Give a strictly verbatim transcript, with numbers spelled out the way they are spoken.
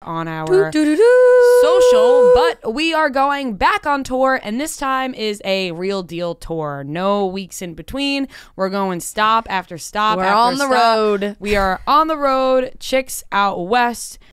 on our Doo, doo, doo, doo. social. But we are going back on tour, and this time is a real deal tour. No weeks in between. We're going stop after stop. We're after on the stop. road. We are on the road. Chicks Out West.